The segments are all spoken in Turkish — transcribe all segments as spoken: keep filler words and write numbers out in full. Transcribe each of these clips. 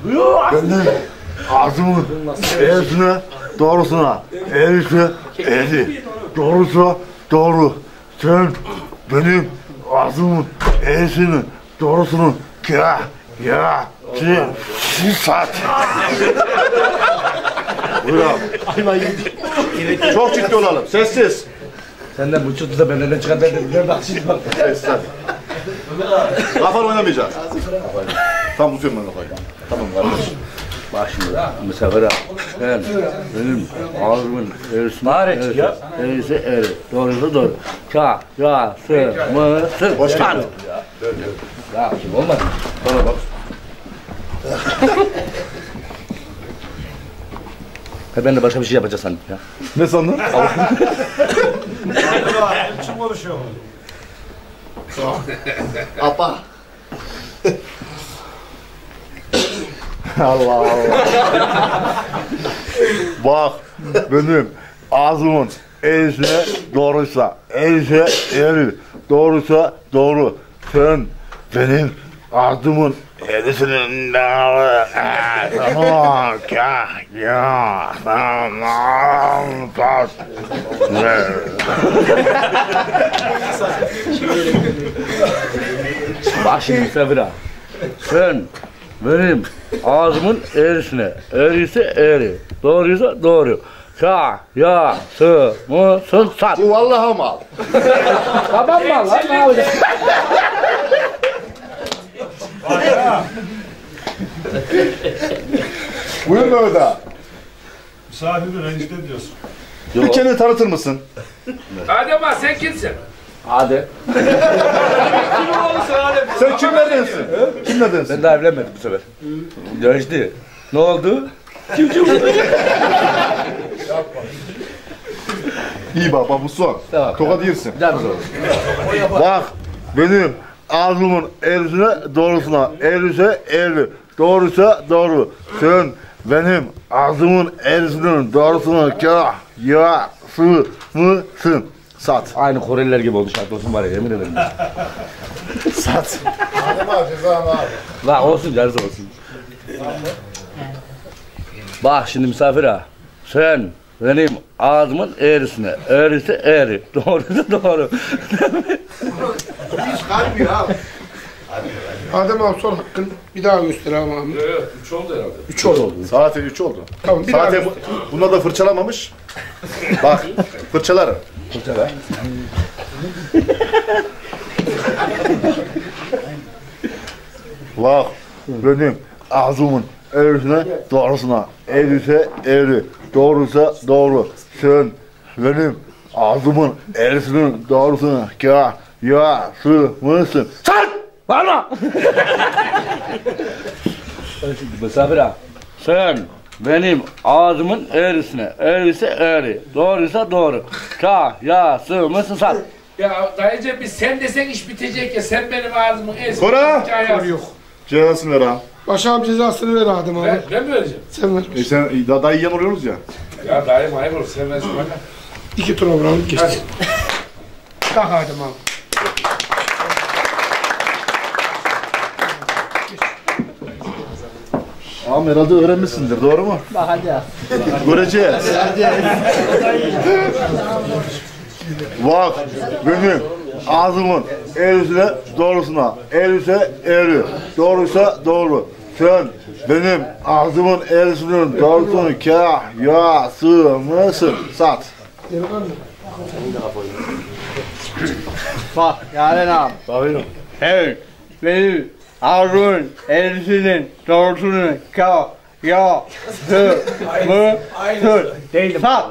benim ağzımın eğrisine, doğrusuna, eğrisi, eğri, doğrusu, doğru. Sen benim ağzımın eğrisini, doğrusunu, ya, ya, ya, sat. Buyur abi. Çok ciddi olalım, sessiz. Senden bu çıktı da ben neden çıkar dedim. Nerede aksın bak. Sessiz. Kafan oynamayacak. Tam tutuyorum ben kafayı. Tamam kardeşim. Bak şimdi bu sefer ben benim ağzımın eğrisine Bari ya. eğrisi eğri. Doğrusu doğru. Ka, ya, sı, mı, sı. Hoş geldin. Ya şimdi olmadı. Bana bak. Ha ben de başka bir şey yapacağız sandım ya. Ne sandın? Kim konuşuyor? Apa. Allah Allah. Bak benim ağzımın eğrisine doğruysa eğrisi eğri, doğruysa doğru. Sen benim ağzımın eğrisinin ya ya ya tamam pas. Bak şimdi misafir sen benim ağzımın eğrisine, eğrisi eğri, doğruysa doğru. Ka, ya, sı, mı, sın, sat. Bu vallahi mal. Tamam mı lan? Ne yapacağız? Buyur Mehmet ağa. Misafirini rencide ediyorsun. Bir kendini tanıtır mısın? Adem ağa sen kimsin? Hadi. Sen kimlerdensin? Kimlerdensin? Ben daha evlenmedim bu sefer. Dönüştü. Ne oldu? İyi baba bu son. Tamam. Tokat yersin. Güzel bir soru. Bak benim ağzımın eğrisine doğrusuna, eğrisi eğri, doğruysa doğru. Sen benim ağzımın eğrisinin doğrusuna ya, ya, sı, mı, sın. Sat. Aynı Koreliler gibi oldu şart olsun var ya yemin ederim. Sat. La olsun yarısı olsun. Bak şimdi misafir ha. Sen benim ağzımın eğrisine, eğrisi eğri, doğrusu doğru. Adem abi son hakkın bir daha göster abi. Yok yok üç oldu herhalde. Üç oldu. Saate üç oldu. Tamam bir daha Zaten göster. bu, bunlar da fırçalamamış. Bak fırçalarım. Fırçala. Bak benim ağzımın eğrisine doğrusuna, eğrisi eğri, doğruysa doğru. Sen benim ağzımın eğrisinin doğrusuna ya, ya, sı, mısın? Sat! Bana! Şimdi misafir ha. Sen benim ağzımın eğrisine, eğrisi eğri, doğruysa doğru. Ka, ya, sı, mısın sat. Ya dayıcım biz sen desen iş bitecek ya sen benim ağzımın en Kora! Soru yok. Cezasını ver ha. Başa cezasını ver Adem abi. Ben, ben mi vereceğim? Sen ver. E sen da dayı yan oluyoruz ya. Ya dayım ayıp olur sen versin bana. İki tur obralım Hadi. geçti. Kalk Adem abi. Ağam herhalde öğrenmişsindir, doğru mu? Bakacağız. Göreceğiz. Bak benim ağzımın eğrisine doğrusuna, eğrisi eğri, doğruysa doğru. Sen benim ağzımın eğrisinin doğrusunu ya, ya, sı, mısın? Sat. Bak Yaren ağam. Bakıyorum. Hey, benim ağzımın eğrisinin doğrusunu ka, ya, sı, mı, sın. Değilim. Sat.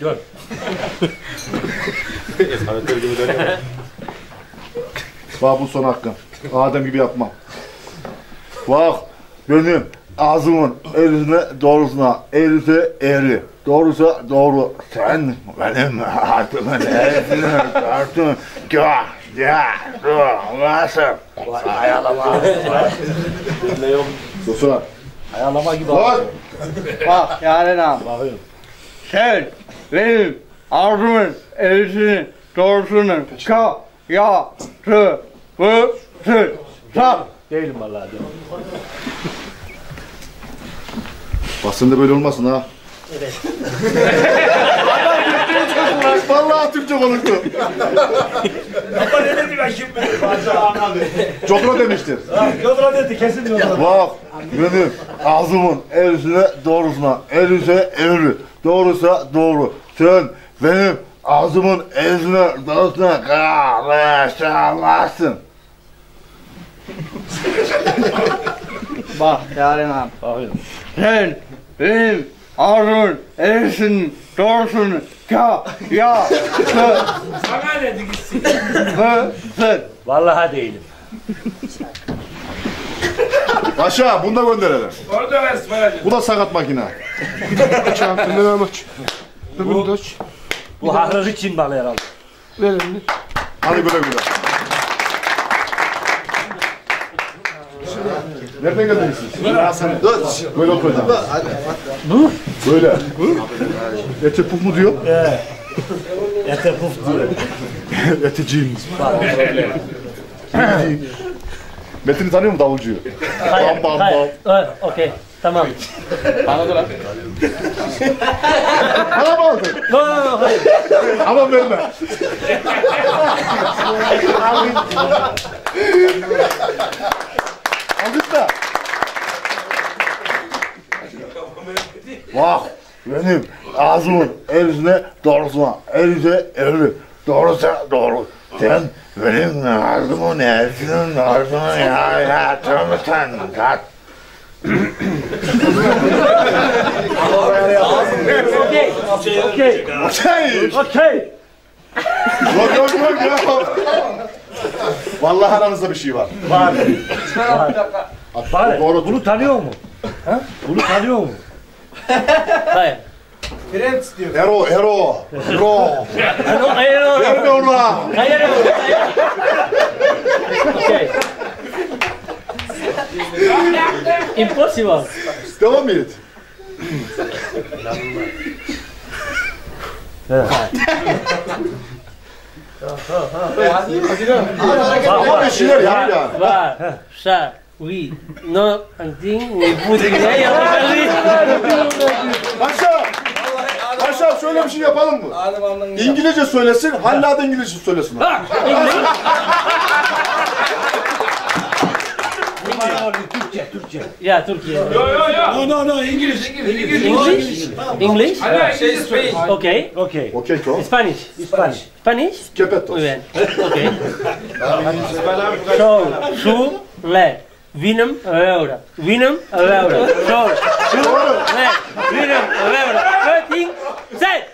Bak bu son hakkın. Adem gibi yapmam. Bak benim ağzımın eğrisine doğrusuna, eğrisi eğri, doğrusa doğru. Sen benim ağzımın eğrisine doğrusuna ya, ya, nasıl? Ayalama. Susun. Ayarlama gibi. Bak. Bak Yaren ağam. Sen benim ağzımın eğrisinin doğrusunu ka, ya, sı, mı, sın. Sat. Değilim vallahi. Bak sen de böyle olmasın ha. Evet. Vallahi Türkçe konuştu. Ama ne dedi ben şimdi? Fazla anladım. Cokra demiştir. Yodra dedi kesin yodra. Bak benim ağzımın eğrisine doğrusuna, eğriyse eğri, doğruysa doğru. Sen benim ağzımın eğrisine doğrusuna karışamazsın. Bak Yaren abi. Bakıyorum. Sen benim ağzımın erisin, doğrusun, ka, ya, sı, Sana dedi gitsin. hı, sı. Vallahi değilim. Aşağı bunu da gönderelim. Orada ver ısmaracı. Bu da sakat makine. Aç abi. Ömer aç. Öbürünü de aç. Bu haklılık için balı herhalde. Ver elini. Hadi güle güle. Nereden geldiniz siz? Dur. Böyle oturacağım. Bu? Böyle. Eti puf mu diyor? Ete puf diyor. Eticiyim. Metin'i tanıyor mu davulcuyu? Hayır, Bam bam hayır. Evet, okey. Tamam. Bana mı aldın? No, no, no, hayır. Aman verme. Aldık da. Bak benim ağzımın erisine doğrusuna, erise eğri, doğrusa doğru. Sen benim ağzımın erisinin doğrusuna ya ya tanıtan kat. Okey. Okey. Okey. Okey. Yok yok yok yok. Vallahi aranızda bir şey var. Var. Var. Doğru. Bunu tanıyor mu? Ha? Bunu tanıyor mu? Hayır. Hero, hero, hero. Ano, hayır, hayır. Verme ona. Hayır, hayır. Okey. Impossible. Devam et. Ama bir şeyler yap yani. Va, ça, oui, non, antin, ni putin, ne yapayım? Paşa. Paşa şöyle bir şey yapalım mı? İngilizce söylesin, Halla da İngilizce söylesin. Ya, Türkiye. Yo yo yo. No no no İngiliz. İngiliz, İngiliz. English? English? Hala İngiliz söyle. Okay. Okay. Okey to. Spanish. Spanish. Spanish? Kepetos. Muy bien. Okay. So, su, le. Vinem a veure. Vinem a veure. So, su, le. Vinem a veure. Cutting, set.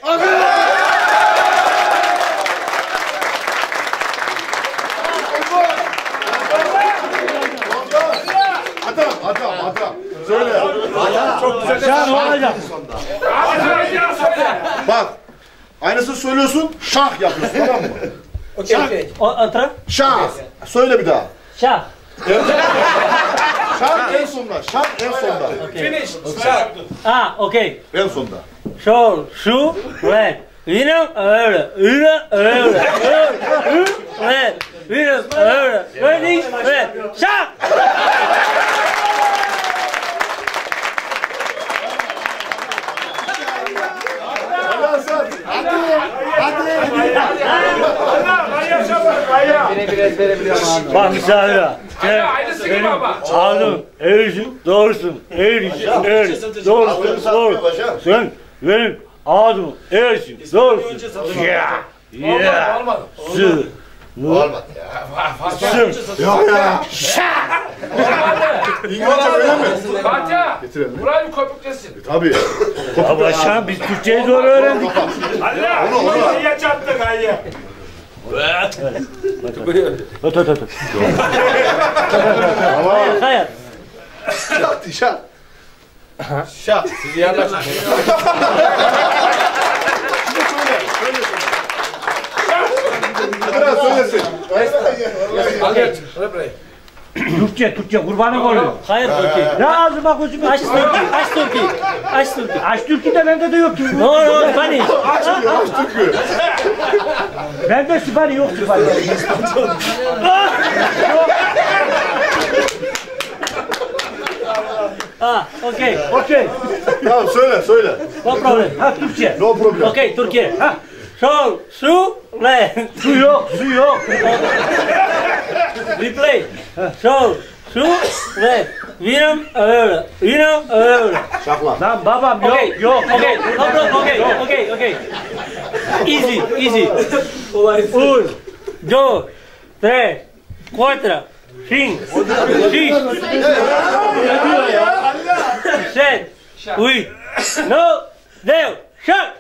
Adam, adam, adam. Söyle. Aşağı ne olacak? Bak. Aynısını söylüyorsun, şah yapıyorsun tamam mı? O, otra? Şah. Söyle bir daha. Şah. Şah en sonda, şah en sonda. Ah, okay. En sonda. So, su, le. Vinem a veure. Vinem a veure. Su, le. Vinem a veure. Cutting, set. Şah. Bak misafire. Sen Aynısı gibi ama. ağzın, eğrisin, doğrusun, eğrisin, eğri, doğrusun, doğru. Sen benim ağzım, eğrisin, doğrusun. Ya, ya, Olmadı. sı, Olmadı ya. Yok ya. İngilizce öyle mi? Fatih. Getirelim. Burayı bir köpüklesin. Tabii. ya başkan biz Türkçeyi zor öğrendik. Allah. Onu ayıya çarptık ayıya. Öt öt öt. Hayır, hayır. Şah. Şah. Sizi yerleşin. Biraz söylesin. Türkçe, Türkçe kurbanı oluyor. Hayır Türkçe. Ne ağzıma gözüme. Aç Türkçe, aç Türkçe. Aç Türkçe. Aç Türkçe de bende de yok ki. No, no, Spanish. Aç diyor, aç Türk'ü. Bende Spanish yok Spanish. Ah, okay. Okey. Tamam söyle söyle. No problem. Ha Türkçe. No problem. Okay, Türkiye. Ha. Sol, su, re. Su yok, su yok. Replay. Sol, su, re. Vinum, öyle. Vinum, öyle. Lan babam yok, Okay, yok. Okay, no problem. Okay, okay, okay. Easy, easy. Un, dos, tres, cuatro, cinco, seis, siete, ocho, nueve, diez, şak.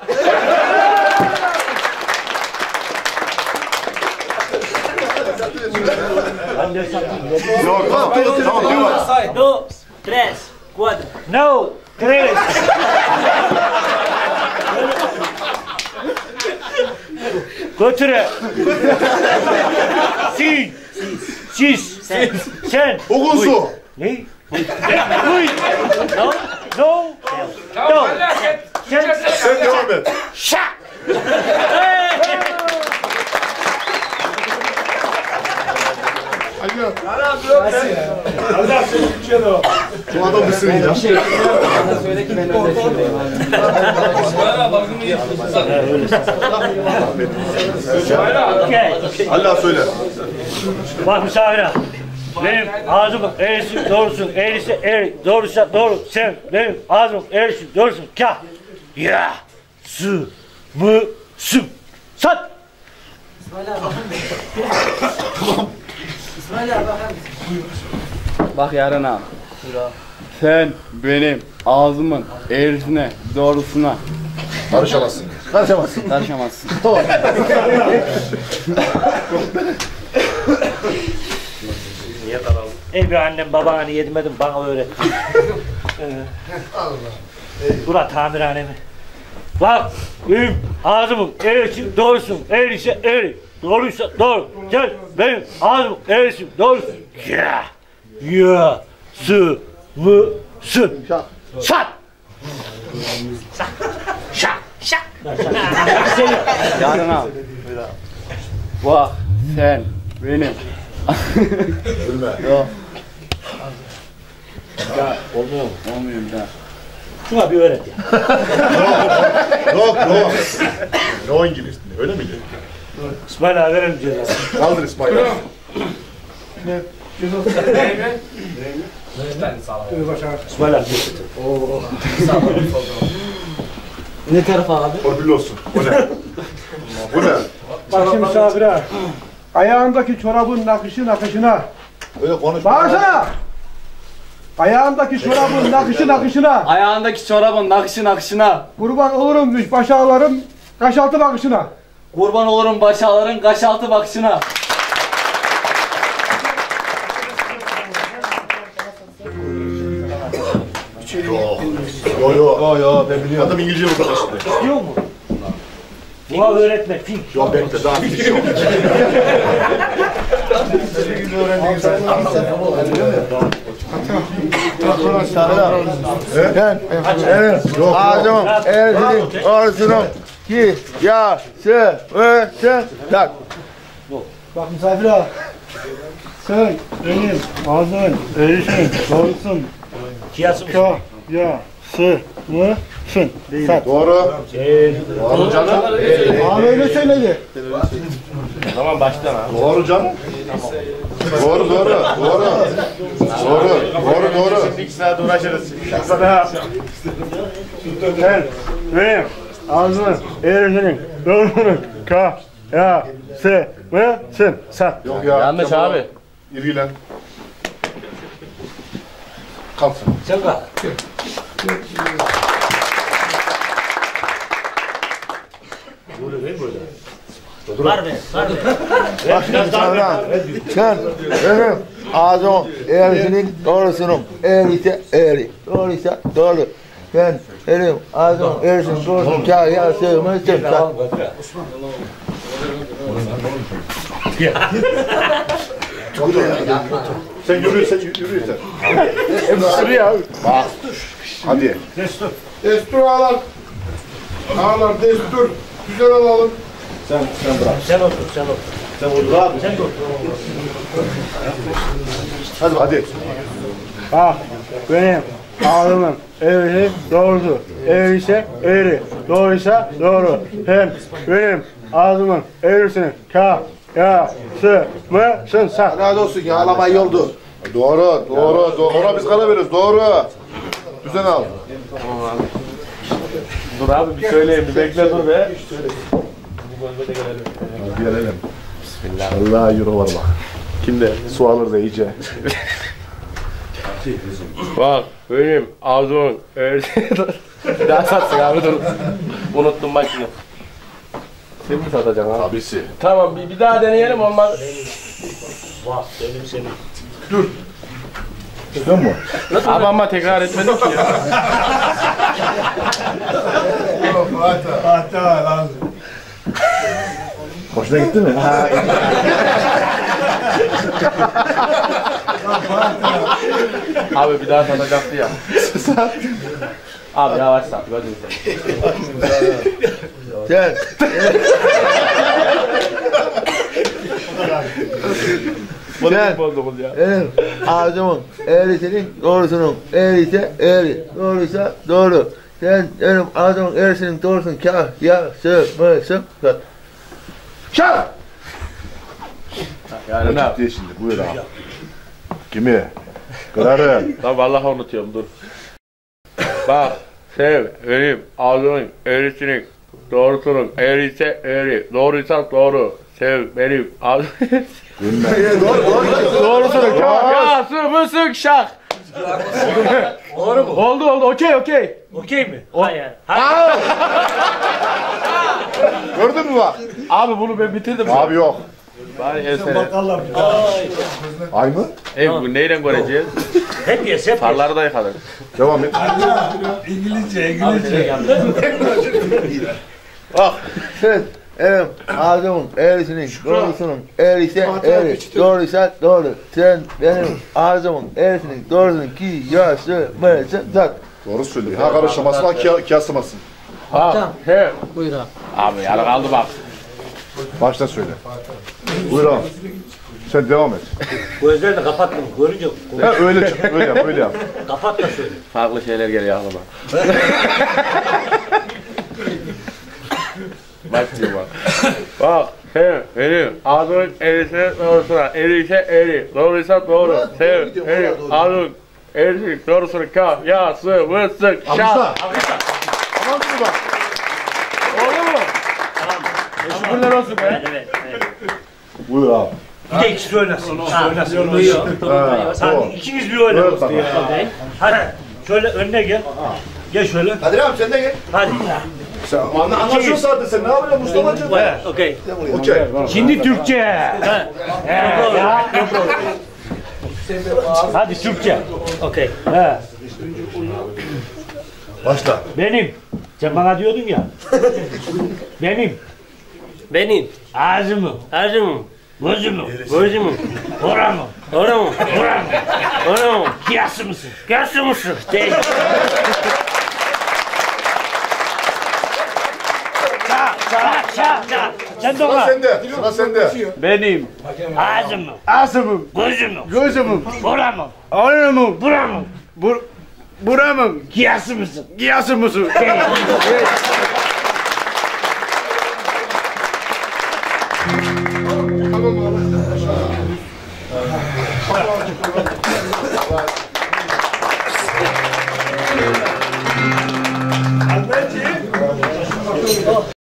Yok tamam tamam devam. Dos, tres, cuatro. No, tres. Götüre. Sin. Sis. Sen. Sen. Okunsu. Ne? Uy. No. No. Tamam hala sen. Sen. Sen devam et. Şu adam mısın ya? Okay. Allah söyle. Bak misafire. Benim ağzımın eğrisi doğrusun, eğrisi eğri, doğruysa doğru. Sen benim ağzımın eğrisi doğrusun. Kah, ya, sı, mı, sım, sat. Bak yarın abi. Sen benim ağzımın eğrisine, doğrusuna Karışamazsın. Karışamazsın. karışamazsın. Ey bir annem babana yedirmedim bana öğretti. ee, Bura tamirhane mi? Bak benim ağzımın eğrisi doğrusun, eğriyse eğri, doğruysa doğru. Sen benim ağzımın eğrisi doğrusun. Ya, ya, sı, mı, sın, sat. Yarın abi. Bak sen benim. Gülme. Yok. Ya olmuyor mu? Olmuyor bir daha. Şuna bir öğret ya. Yok yok. No İngiliz. Öyle miydi? İsmail abi verelim cezası. Kaldır İsmail. İsmail abi. Ne tarafa abi? Torpilli olsun. Bu ne? Bu ne? Bak şimdi misafire. Ayağındaki çorabın nakışı nakışına. Öyle konuşma. Bağırsana. Ayağındaki çorabın nakışı nakışına. Ayağındaki çorabın nakışı nakışına. Kurban olurum düş baş ağlarım. Kaşaltı bakışına. Kurban olurum başağların kaşaltı bakışına. Yo yo. Yo yo ben biliyorum. Adam İngilizce burada işte. İstiyor mu? Buna öğretmek. Fink. Yo bekle daha bir şey yok. Ben evet ağzımın eğrisinin doğrusunun ki ya sı ve sen tak. Bak misafire. Sen benim ağzımın eğrisinin doğrusun. Kıyası mı? Ka ya sı mı sın. Sat. Doğru. Doğru canım. Abi öyle söyledi. Doğru canım. Doğru doğru. Doğru. Doğru. Doğru doğru. İki saat uğraşırız. Sana sen benim ağzımın eğrisinin doğrusunun. Ka ya sı mı sın. Sat. Yok ya. Yanlış Kemal, abi. İriyle. Kalksın. Sen kalk. Var mı? Var mı? Bak şimdi sana sen benim ağzımın eğrisinin doğrusunun eğriyse eğri, doğruysa doğru. Ben benim ağzımın eğrisinin doğrusunun ka ya sı mı sın. Sat. Sen yürü sen yürü sen. Şuraya. Bak. Hadi. Destur. Destur ağlar. Ağlar destur. Güzel alalım. Sen sen bırak. Sen otur, sen otur. Sen otur abi. Sen otur. Hadi hadi. Bak benim ağzımın eğrisi doğrusu, eğriyse eğri, doğruysa doğru. Sen benim ağzımın eğrisini ka, ya, sı, mısın sen? Razı olsun ya, ağlama iyi oldu. Doğru, doğru, doğru. Ona biz karar veririz, doğru. Düzen al. Dur abi bir söyleyeyim, bir bekle dur be. Gelelim. Bismillah. Allah euro var bak. Kimde? Su alır da iyice. Bak benim ağzımın eğrisi... Daha satsın abi dur. Unuttum bak şimdi. Sen mi satacaksın abi? Abisi. Tamam bir, bir daha deneyelim olmaz. Vah benim senin. Çıkıyor mu? Ama ama tekrar etmedim ki ya. Hatta lazım. Hoşuna gitti mi? Ha, Abi bir daha satacaktı ya. Abi yavaş sat gözünü seveyim. Sen. Bunu bozdunuz ya. Benim ağzımın eğrisinin doğrusunun eğriyse eğri, doğruysa doğru. Sen benim ağzımın eğrisinin doğrusun ka, ya, sı, mısın sen? Şak! Yani ne yap? ciddi şimdi, buyur abi. Kimi? Kırarım. Lan vallahi unutuyorum dur. Bak sev benim ağzımın eğrisinin doğrusunun eğriyse eğri, doğruysa doğru. Sev benim ağzımın doğrusunun ka, ya, sı, mısın şak. Doğru mu? Oldu oldu okey okey. Okey mi? Hayır. Hayır. Gördün mü bak? Abi bunu ben bitirdim. Abi yok. Bari el sene. Ay mı? Ey bu neyle göreceğiz? Hep yes, hep yes. Farları da yıkadık. Devam et. İngilizce, İngilizce. Bak sen benim ağzımın eğrisinin doğrusunun eğriyse eğri, doğruysa doğru. Sen benim ağzımın eğrisinin doğrusunun ki, ya, sı, mısın sen? Doğru söylüyor. Ha karışamasın, ha kiya- kıyaslamasın. Ha, he. Buyur abi. Abi yarı kaldı bak. Başta söyle. Buyur abi. Sen devam et. Gözlerini de kapattım. Görünce Ha öyle çık, öyle yap, öyle yap. kapat da söyle. Farklı şeyler geliyor aklıma. Bak diyor bak. Bak sev benim ağzımın eğrisine doğrusuna, eğriyse eğri, doğruysa doğru. Sev benim ağzımın eğrisine doğrusuna ka, ya, sı, mısın, şak. Alkışla. Aman dur bak. Oldu mu? Şükürler olsun be. Evet, evet. Buyur abi. Bir de ikisi oynasın. İkisi oynasın. Ha, Sen doğru. ikiniz bir oynayın. Evet, tamam. Okey. Hadi. Şöyle önüne gel. Gel şöyle. Kadir abi sen de gel. Hadi. Sen anla, anlaşıyorsun zaten sen. Ne yapıyorsun Mustafa'cığım? Evet, okey. Okey. Şimdi Türkçe. Ha. Ya. Hadi Türkçe. Okey. He. Başla. Benim. Sen bana diyordun ya. Benim. Benim. Ağzımı. Ağzımı. Gözümü. Gözümü. Oramı. Oramı. Oramı. Oramı. Kıyası mısın? Gerçi mısın? Değil. Çak, çak, çak, çak. Sen de Sıra ona. sende. Sıra sende. Benim Ağzımı. Ağzımın, Gözümü. gözümün, Oramı. alnımın, Buramı. bur, buramın, Kıyası mısın? giyası mısın? Değil.